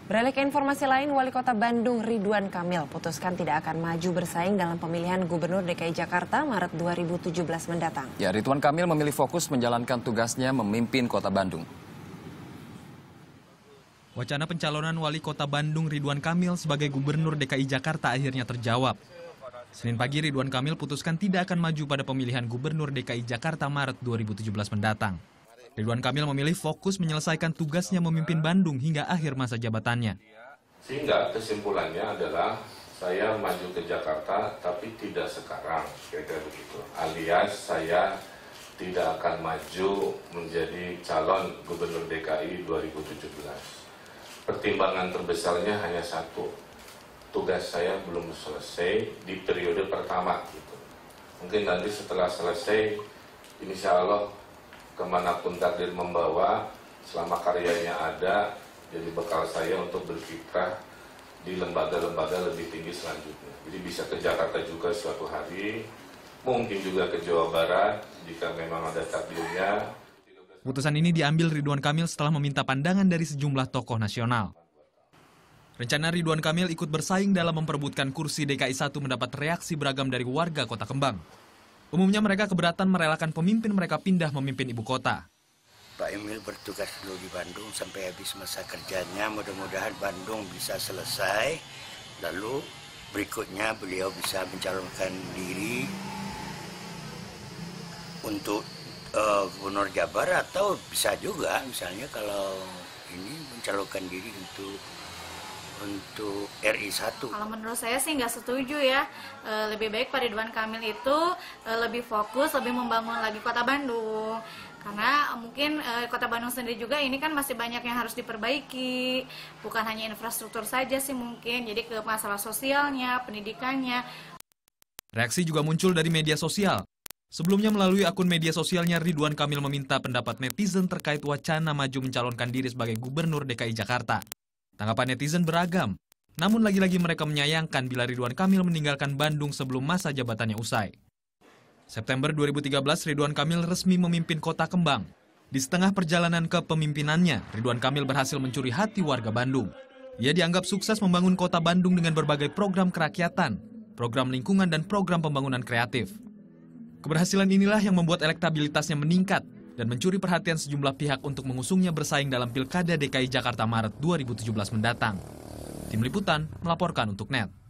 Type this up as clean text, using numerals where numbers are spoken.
Beralih ke informasi lain, Wali Kota Bandung Ridwan Kamil putuskan tidak akan maju bersaing dalam pemilihan Gubernur DKI Jakarta Maret 2017 mendatang. Ya, Ridwan Kamil memilih fokus menjalankan tugasnya memimpin Kota Bandung. Wacana pencalonan Wali Kota Bandung Ridwan Kamil sebagai Gubernur DKI Jakarta akhirnya terjawab. Senin pagi Ridwan Kamil putuskan tidak akan maju pada pemilihan Gubernur DKI Jakarta Maret 2017 mendatang. Ridwan Kamil memilih fokus menyelesaikan tugasnya memimpin Bandung hingga akhir masa jabatannya. Sehingga kesimpulannya adalah saya maju ke Jakarta tapi tidak sekarang, kira-kira begitu. Alias saya tidak akan maju menjadi calon Gubernur DKI 2017. Pertimbangan terbesarnya hanya satu, tugas saya belum selesai di periode pertama. Gitu. Mungkin nanti setelah selesai, insya Allah kemanapun takdir membawa, selama karyanya ada, jadi bekal saya untuk berkiprah di lembaga-lembaga lebih tinggi selanjutnya. Jadi bisa ke Jakarta juga suatu hari, mungkin juga ke Jawa Barat, jika memang ada takdirnya. Putusan ini diambil Ridwan Kamil setelah meminta pandangan dari sejumlah tokoh nasional. Rencana Ridwan Kamil ikut bersaing dalam memperebutkan kursi DKI 1 mendapat reaksi beragam dari warga Kota Kembang. Umumnya mereka keberatan merelakan pemimpin mereka pindah memimpin ibu kota. Pak Emil bertugas dulu di Bandung sampai habis masa kerjanya. Mudah-mudahan Bandung bisa selesai. Lalu berikutnya beliau bisa mencalonkan diri untuk Gubernur Jabar, atau bisa juga misalnya kalau ini mencalonkan diri untuk RI 1. Kalau menurut saya sih nggak setuju ya. Lebih baik Pak Ridwan Kamil itu lebih fokus, lebih membangun lagi Kota Bandung. Karena mungkin Kota Bandung sendiri juga ini kan masih banyak yang harus diperbaiki. Bukan hanya infrastruktur saja sih mungkin, jadi ke masalah sosialnya, pendidikannya. Reaksi juga muncul dari media sosial. Sebelumnya melalui akun media sosialnya, Ridwan Kamil meminta pendapat netizen terkait wacana maju mencalonkan diri sebagai Gubernur DKI Jakarta. Tanggapan netizen beragam, namun lagi-lagi mereka menyayangkan bila Ridwan Kamil meninggalkan Bandung sebelum masa jabatannya usai. September 2013, Ridwan Kamil resmi memimpin Kota Kembang. Di setengah perjalanan kepemimpinannya, Ridwan Kamil berhasil mencuri hati warga Bandung. Ia dianggap sukses membangun Kota Bandung dengan berbagai program kerakyatan, program lingkungan, dan program pembangunan kreatif. Keberhasilan inilah yang membuat elektabilitasnya meningkat dan mencuri perhatian sejumlah pihak untuk mengusungnya bersaing dalam Pilkada DKI Jakarta Maret 2017 mendatang. Tim Liputan melaporkan untuk NET.